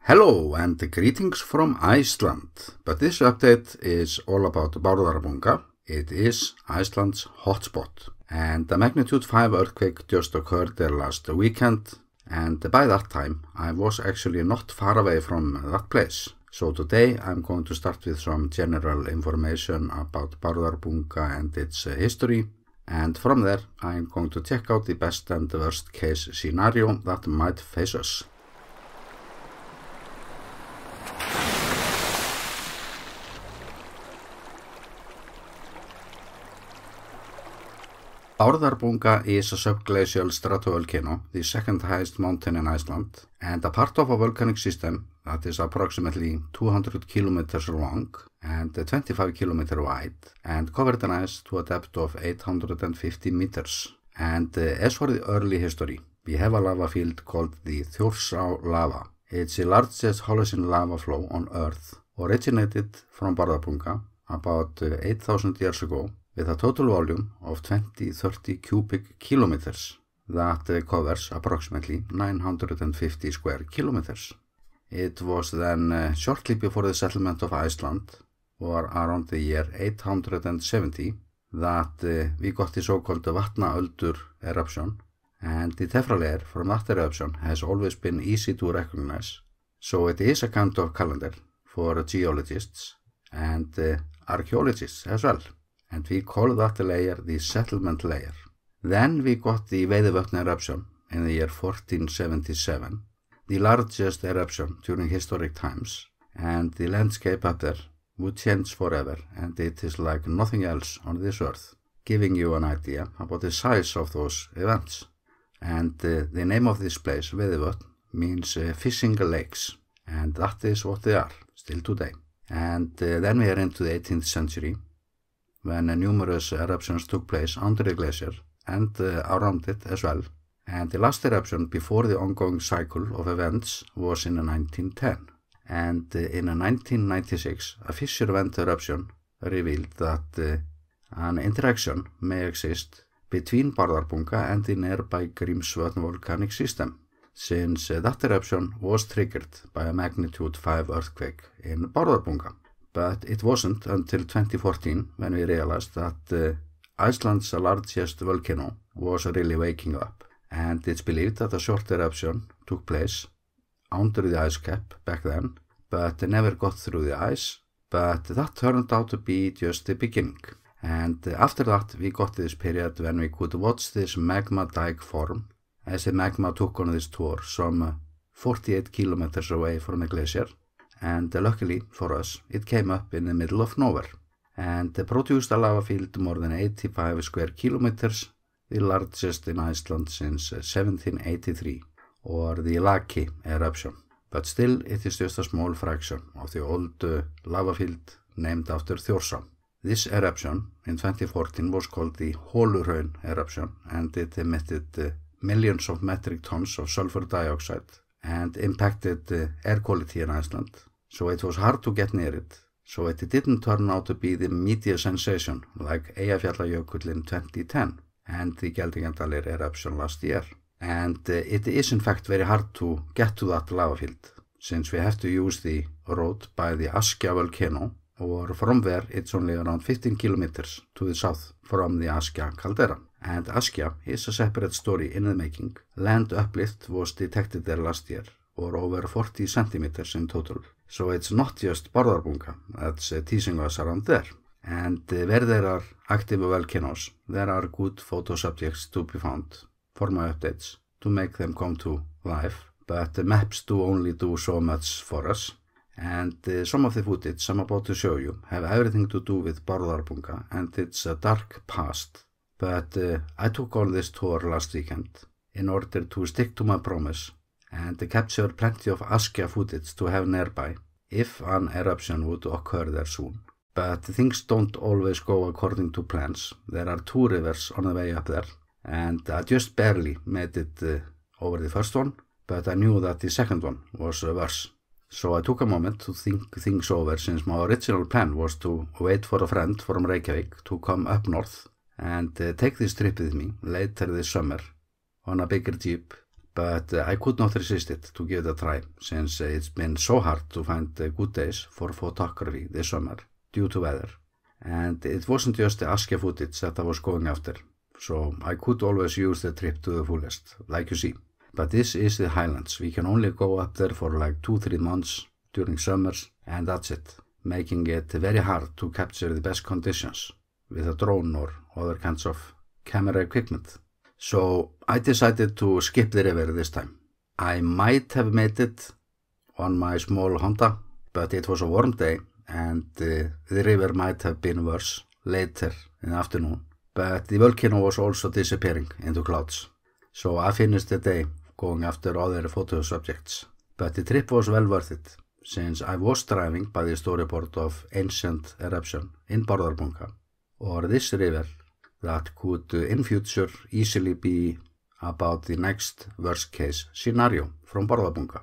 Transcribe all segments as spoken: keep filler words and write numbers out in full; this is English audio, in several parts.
Hello and greetings from Iceland, but this update is all about Bárðarbunga. It is Iceland's hotspot, and a magnitude five earthquake just occurred there last weekend, and by that time I was actually not far away from that place. So today I'm going to start with some general information about Bárðarbunga and its uh, history, and from there I'm going to check out the best and worst case scenario that might face us. Bárðarbunga is a subglacial stratovolcano, the second highest mountain in Iceland, and a part of a volcanic system that is approximately two hundred kilometers long and twenty-five kilometers wide, and covered in ice to a depth of eight hundred fifty meters. And uh, as for the early history, we have a lava field called the Þjórsá lava. It's the largest Holocene lava flow on Earth, originated from Bárðarbunga about uh, eight thousand years ago, with a total volume of twenty to thirty cubic kilometers that uh, covers approximately nine hundred fifty square kilometers. It was then uh, shortly before the settlement of Iceland, or around the year eight hundred seventy, that uh, we got the so-called Vatnaöldur eruption, and the tephra layer from that eruption has always been easy to recognize, so it is a kind of calendar for geologists and uh, archaeologists as well. And we call that layer the settlement layer. Then we got the Vader eruption in the year fourteen seventy-seven, the largest eruption during historic times, and the landscape up there would change forever, and it is like nothing else on this earth, giving you an idea about the size of those events. And uh, the name of this place, Vader, means uh, fishing lakes, and that is what they are, still today. And uh, then we are into the eighteenth century, when uh, numerous eruptions took place under the glacier and uh, around it as well. And the last eruption before the ongoing cycle of events was in nineteen ten. And uh, in nineteen ninety-six, a fissure vent eruption revealed that uh, an interaction may exist between Bárðarbunga and the nearby Grímsvötn volcanic system, since uh, that eruption was triggered by a magnitude five earthquake in Bárðarbunga. But it wasn't until twenty fourteen when we realized that uh, Iceland's largest volcano was really waking up, and it's believed that a short eruption took place under the ice cap back then, but never got through the ice, but that turned out to be just the beginning. And uh, after that we got this period when we could watch this magma dike form, as the magma took on this tour some uh, forty-eight kilometers away from the glacier. And uh, luckily for us, it came up in the middle of nowhere, and uh, produced a lava field more than eighty-five square kilometers, the largest in Iceland since uh, seventeen eighty-three, or the Laki eruption. But still, it is just a small fraction of the old uh, lava field named after Þjórsá. This eruption in twenty fourteen was called the Holuhraun eruption, and it emitted uh, millions of metric tons of sulfur dioxide and impacted uh, air quality in Iceland. So it was hard to get near it, so it didn't turn out to be the media sensation like Eyjafjallajökull in twenty ten and the Geldingadalur eruption last year. And uh, it is in fact very hard to get to that lava field, since we have to use the road by the Askja volcano, or from there it's only around fifteen kilometers to the south from the Askja caldera. And Askja is a separate story in the making. Land uplift was detected there last year, or over forty centimeters in total. So it's not just Bárðarbunga that's uh, teasing us around there. And uh, where there are active volcanoes, there are good photo subjects to be found for my updates to make them come to life. But the maps do only do so much for us. And uh, some of the footage I'm about to show you have everything to do with Bárðarbunga and its uh, dark past. But uh, I took on this tour last weekend in order to stick to my promise and capture plenty of Askja footage to have nearby if an eruption would occur there soon. But things don't always go according to plans. There are two rivers on the way up there, and I just barely made it uh, over the first one, but I knew that the second one was uh, worse. So I took a moment to think things over, since my original plan was to wait for a friend from Reykjavík to come up north and uh, take this trip with me later this summer on a bigger jeep. but uh, I could not resist it to give it a try, since uh, it's been so hard to find uh, good days for photography this summer due to weather. And it wasn't just the Askja footage that I was going after, so I could always use the trip to the fullest, like you see. But this is the highlands. We can only go up there for like two, three months during summers, and that's it, making it very hard to capture the best conditions with a drone or other kinds of camera equipment. So I decided to skip the river this time. I might have made it on my small Honda, but it was a warm day and uh, the river might have been worse later in the afternoon. But the volcano was also disappearing into clouds. So I finished the day going after other photo subjects. But the trip was well worth it, since I was driving by the storyboard of ancient eruption in Bárðarbunga, or this river that could uh, in future easily be about the next worst case scenario from Bárðarbunga.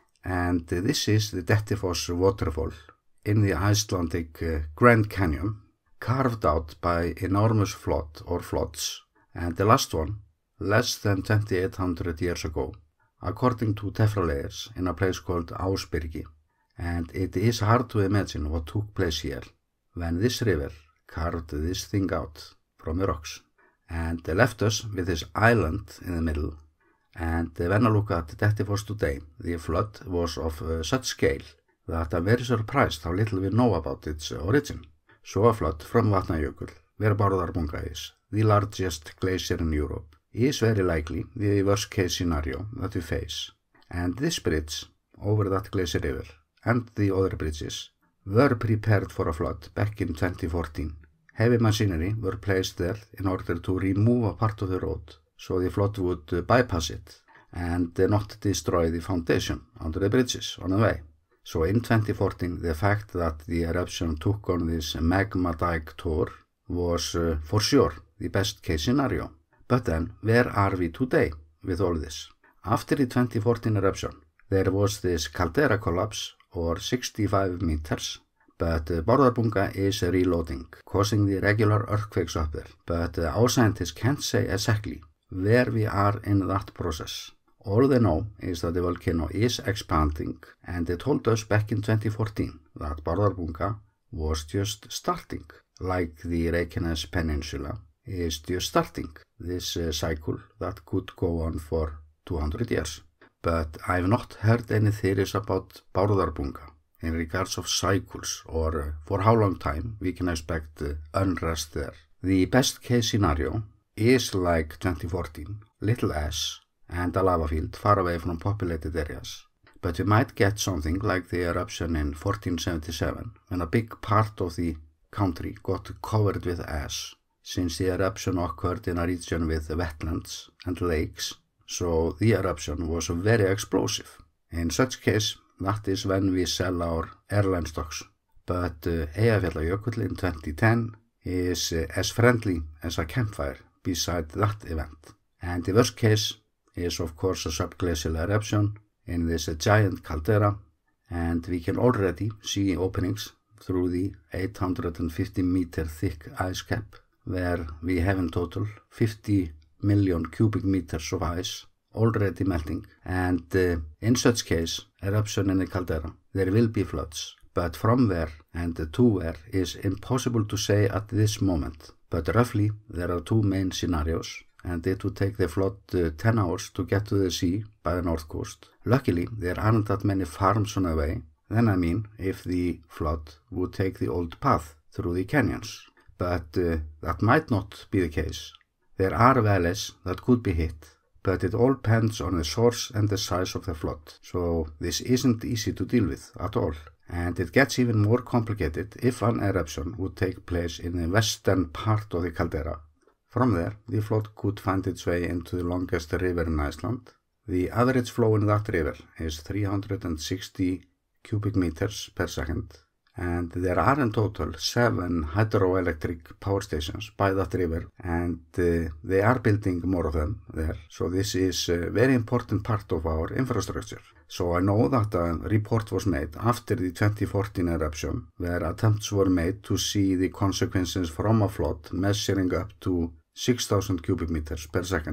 And uh, this is the Dettifoss waterfall in the Icelandic uh, Grand Canyon, carved out by enormous flood or floods, and the last one less than twenty-eight hundred years ago, according to tephra layers in a place called Ásbyrgi. And it is hard to imagine what took place here when this river carved this thing out from the rocks and left us with this island in the middle. And when I look at Dettifoss today, the flood was of uh, such scale that I'm very surprised how little we know about its origin. So a flood from Vatnajökull, where Bárðarbunga is, the largest glacier in Europe, is very likely the worst case scenario that we face. And this bridge over that glacier river and the other bridges were prepared for a flood back in twenty fourteen. Heavy machinery were placed there in order to remove a part of the road so the flood would uh, bypass it and uh, not destroy the foundation under the bridges on the way. So in twenty fourteen, the fact that the eruption took on this magma dike tour was uh, for sure the best case scenario. But then, where are we today with all this? After the twenty fourteen eruption, there was this caldera collapse, or sixty-five meters, but uh, Bárðarbunga is reloading, causing the regular earthquakes up there. But uh, our scientists can't say exactly where we are in that process. All they know is that the volcano is expanding, and they told us back in twenty fourteen that Bárðarbunga was just starting, like the Reykjanes Peninsula is just starting this uh, cycle that could go on for two hundred years. But I've not heard any theories about Bárðarbunga in regards of cycles or uh, for how long time we can expect uh, unrest there. The best case scenario is like twenty fourteen, little ash and a lava field far away from populated areas. But we might get something like the eruption in fourteen seventy-seven, when a big part of the country got covered with ash, since the eruption occurred in a region with wetlands and lakes, so the eruption was very explosive. In such case, that is when we sell our airline stocks. But uh, Eyjafjallajökull in twenty ten is uh, as friendly as a campfire beside that event. And the worst case is of course a subglacial eruption in this uh, giant caldera, and we can already see openings through the eight hundred fifty meter thick ice cap, where we have in total fifty million cubic meters of ice already melting. And uh, in such case, eruption in the caldera, there will be floods. But from where and to where is impossible to say at this moment. But roughly, there are two main scenarios, and it would take the flood uh, ten hours to get to the sea by the north coast. Luckily, there aren't that many farms on the way. Then I mean, if the flood would take the old path through the canyons. But uh, that might not be the case. There are valleys that could be hit, but it all depends on the source and the size of the flood. So this isn't easy to deal with at all. And it gets even more complicated if an eruption would take place in the western part of the caldera. From there, the flood could find its way into the longest river in Iceland. The average flow in that river is three hundred sixty cubic meters per second. And there are in total seven hydroelectric power stations by that river, and uh, they are building more of them there. So this is a very important part of our infrastructure. So I know that a report was made after the twenty fourteen eruption, where attempts were made to see the consequences from a flood measuring up to six thousand cubic meters per second.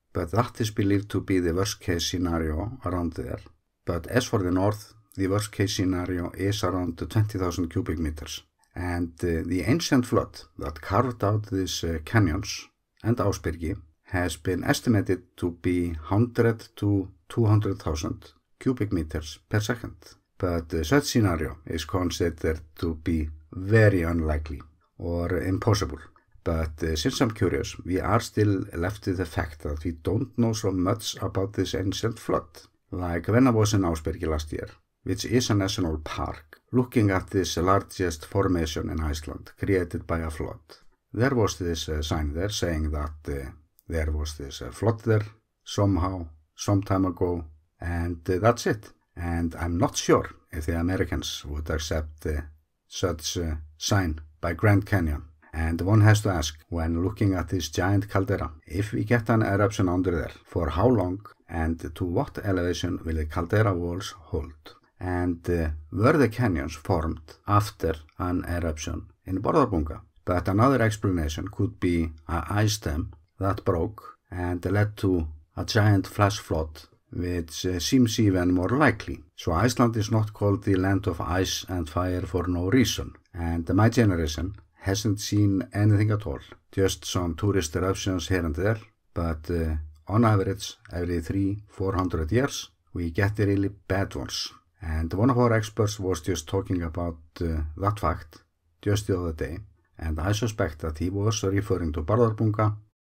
but that is believed to be the worst case scenario around there. But as for the north, the worst case scenario is around twenty thousand cubic meters. And uh, the ancient flood that carved out these uh, canyons and Ásbyrgi has been estimated to be one hundred to two hundred thousand cubic meters per second. But uh, such scenario is considered to be very unlikely or impossible. But uh, since I'm curious, we are still left with the fact that we don't know so much about this ancient flood. Like when I was in Ásbyrgi last year, which is a national park, looking at this largest formation in Iceland created by a flood. There was this uh, sign there saying that uh, there was this uh, flood there somehow, some time ago, and uh, that's it. And I'm not sure if the Americans would accept uh, such a uh, sign by Grand Canyon. And one has to ask, when looking at this giant caldera, if we get an eruption under there, for how long and to what elevation will the caldera walls hold? And uh, were the canyons formed after an eruption in Bárðarbunga? But another explanation could be an ice dam that broke and led to a giant flash flood, which uh, seems even more likely. So Iceland is not called the land of ice and fire for no reason. And my generation hasn't seen anything at all, just some tourist eruptions here and there, but uh, on average, every three, four hundred years, we get the really bad ones. And one of our experts was just talking about uh, that fact just the other day, and I suspect that he was referring to Bárðarbunga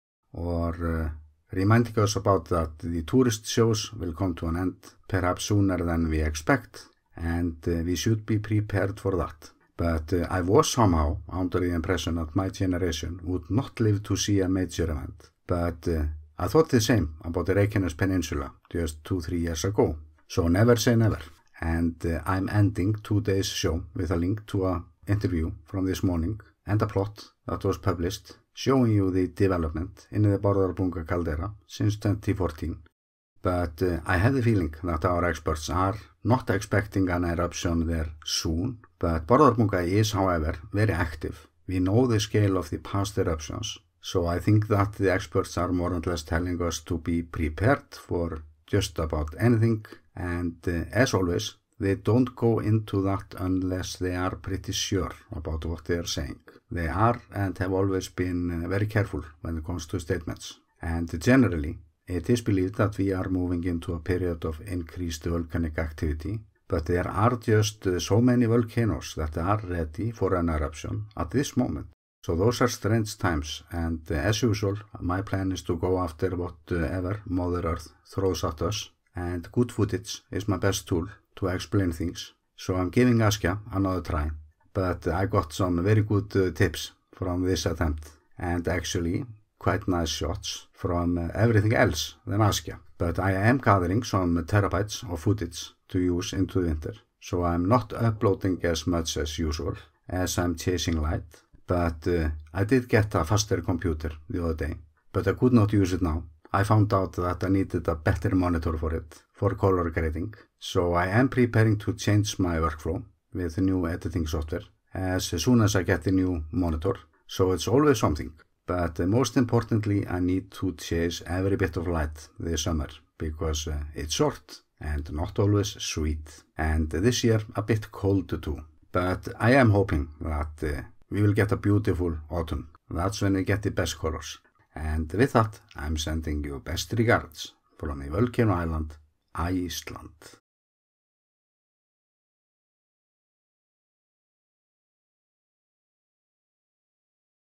or uh, reminding us about that the tourist shows will come to an end perhaps sooner than we expect, and uh, we should be prepared for that. But uh, I was somehow under the impression that my generation would not live to see a major event. But uh, I thought the same about the Reykjanes Peninsula just two, three years ago. So never say never. And uh, I'm ending today's show with a link to an interview from this morning and a plot that was published showing you the development in the Bárðarbunga caldera since twenty fourteen. But uh, I have the feeling that our experts are not expecting an eruption there soon. But Bárðarbunga is, however, very active. We know the scale of the past eruptions, so I think that the experts are more or less telling us to be prepared for just about anything, and uh, as always, they don't go into that unless they are pretty sure about what they are saying. They are and have always been uh, very careful when it comes to statements, and generally, it is believed that we are moving into a period of increased volcanic activity, but there are just uh, so many volcanoes that are ready for an eruption at this moment. So those are strange times, and uh, as usual, my plan is to go after whatever Mother Earth throws at us, and good footage is my best tool to explain things. So I'm giving Askja another try, but I got some very good uh, tips from this attempt, and actually quite nice shots from uh, everything else than Askja. But I am gathering some terabytes of footage to use into the winter, so I'm not uploading as much as usual as I'm chasing light. But uh, I did get a faster computer the other day, but I could not use it now. I found out that I needed a better monitor for it, for color grading, so I am preparing to change my workflow with the new editing software as soon as I get the new monitor, so it's always something. But uh, most importantly, I need to chase every bit of light this summer, because uh, it's short and not always sweet, and this year a bit cold too. But I am hoping that uh, we will get a beautiful autumn. That's when we get the best colors. And with that, I'm sending you best regards from the volcano island, Iceland.